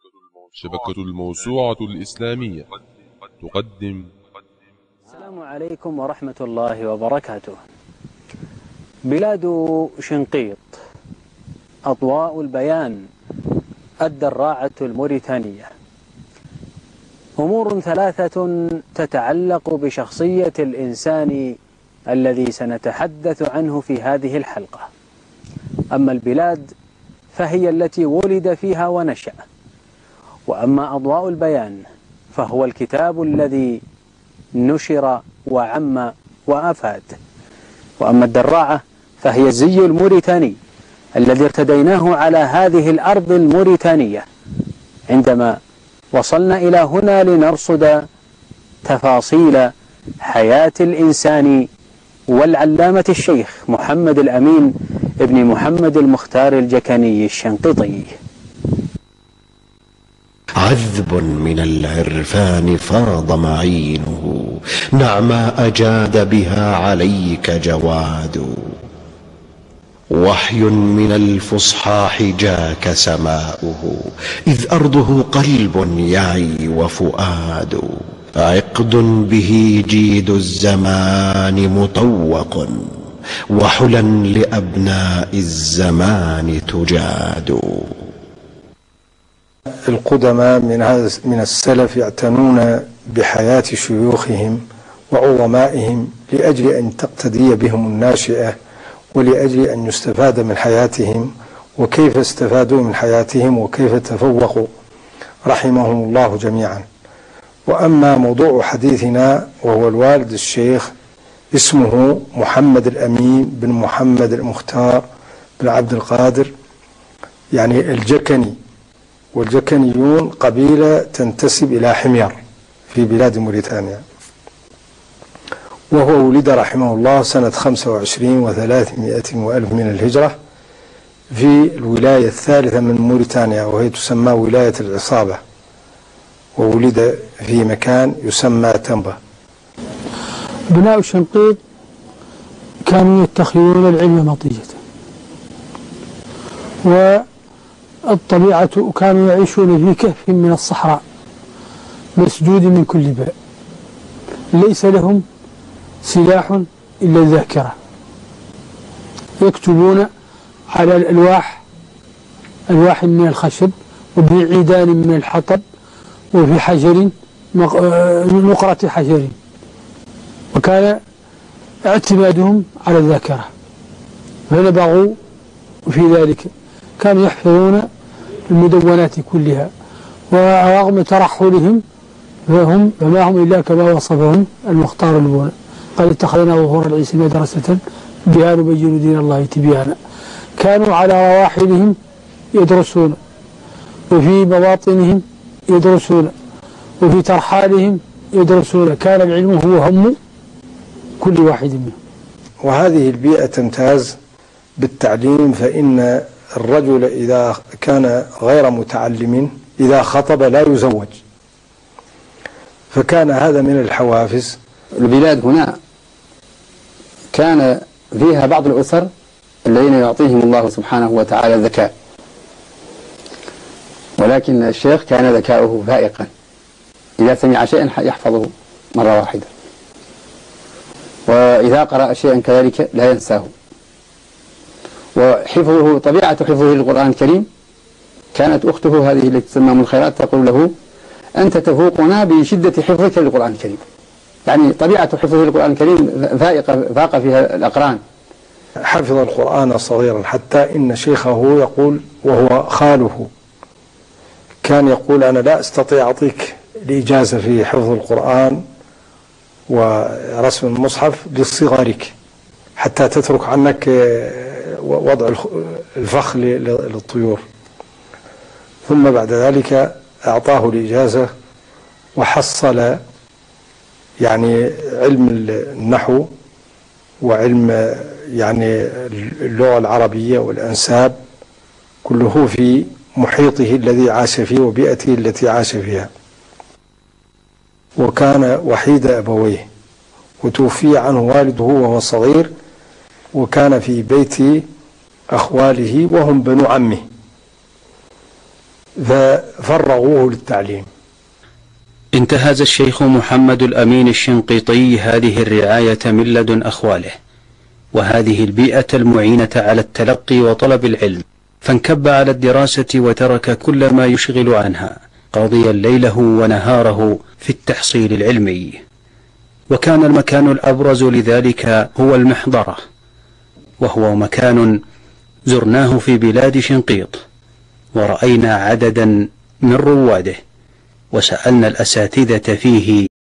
شبكة الموسوعة الإسلامية تقدم. السلام عليكم ورحمة الله وبركاته. بلاد شنقيط، أضواء البيان، الدراعة الموريتانية. أمور ثلاثة تتعلق بشخصية الإنسان الذي سنتحدث عنه في هذه الحلقة. أما البلاد فهي التي ولد فيها ونشأ، وأما أضواء البيان فهو الكتاب الذي نشر وعم وأفاد، وأما الدراعة فهي الزي الموريتاني الذي ارتديناه على هذه الأرض الموريتانية عندما وصلنا إلى هنا لنرصد تفاصيل حياة الإنسان والعلامة الشيخ محمد الأمين ابن محمد المختار الجكني الشنقيطي. عذب من العرفان فاض معينه، نعما أجاد بها عليك جواد. وحي من الفصحاح جاك سماؤه، إذ أرضه قلب يعي وفؤاد. عقد به جيد الزمان مطوق، وحلا لأبناء الزمان تجاد. القدماء من السلف يعتنون بحياة شيوخهم وعظمائهم لأجل أن تقتدي بهم الناشئة، ولأجل أن يستفاد من حياتهم وكيف استفادوا من حياتهم وكيف تفوقوا رحمهم الله جميعا. وأما موضوع حديثنا وهو الوالد الشيخ، اسمه محمد الأمين بن محمد المختار بن عبد القادر، يعني الجكني، والجكنيون قبيلة تنتسب إلى حمير في بلاد موريتانيا. وهو ولد رحمه الله سنة 25 و300 وألف من الهجرة في الولاية الثالثة من موريتانيا، وهي تسمى ولاية العصابة، وولد في مكان يسمى تنبا. بناء الشنقيط كانوا يتخذون العلم مطية، والطبيعة كانوا يعيشون في كهف من الصحراء مسجود من كل باب، ليس لهم سلاح إلا الذاكرة. يكتبون على الألواح، ألواح من الخشب، وبعيدان من الحطب، وفي حجر، نقرة حجر، وكان اعتمادهم على الذاكرة، فنبغوا في ذلك. كانوا يحفظون المدونات كلها، ورغم ترحلهم فما هم إلا كما وصفهم المختار البونة، قال اتخذنا ظهور العيسى مدرسة بها نبين دين الله تبيانا. كانوا على رواحلهم يدرسون، وفي مواطنهم يدرسون، وفي ترحالهم يدرسون. كان العلم هو هم كل واحد منهم. وهذه البيئة تمتاز بالتعليم، فإن الرجل إذا كان غير متعلم إذا خطب لا يزوج، فكان هذا من الحوافز. البلاد هنا كان فيها بعض الأسر الذين يعطيهم الله سبحانه وتعالى الذكاء، ولكن الشيخ كان ذكاؤه فائقا، إذا سمع شيئا يحفظه مرة واحدة، وإذا قرأ شيئا كذلك لا ينساه. وحفظه، طبيعة حفظه للقرآن الكريم، كانت أخته هذه التي تسمى من الخيرات تقول له: أنت تفوقنا بشدة حفظك للقرآن الكريم. يعني طبيعة حفظه للقرآن الكريم فاق فيها الأقران. حفظ القرآن صغيرا، حتى إن شيخه يقول، وهو خاله، كان يقول: أنا لا أستطيع أعطيك الإجازة في حفظ القرآن ورسم المصحف لصغرك، حتى تترك عنك وضع الفخ للطيور. ثم بعد ذلك أعطاه الإجازة، وحصل يعني علم النحو وعلم يعني اللغة العربية والأنساب كله في محيطه الذي عاش فيه وبيئته التي عاش فيها. وكان وحيد أبويه، وتوفي عنه والده وهو صغير، وكان في بيت أخواله وهم بنو عمه. ففرغوه للتعليم. انتهز الشيخ محمد الأمين الشنقيطي هذه الرعاية من لدن أخواله وهذه البيئة المعينة على التلقي وطلب العلم، فانكب على الدراسة وترك كل ما يشغل عنها، قاضيا ليله ونهاره في التحصيل العلمي. وكان المكان الأبرز لذلك هو المحضرة، وهو مكان زرناه في بلاد شنقيط ورأينا عددا من رواده وسألنا الأساتذة فيه